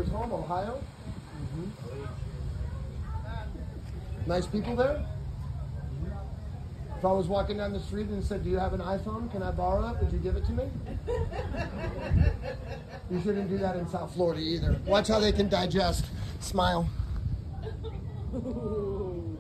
Where's home? Ohio? Nice people there? If I was walking down the street and said, do you have an iPhone? Can I borrow it? Would you give it to me? You shouldn't do that in South Florida either. Watch how they can digest. Smile.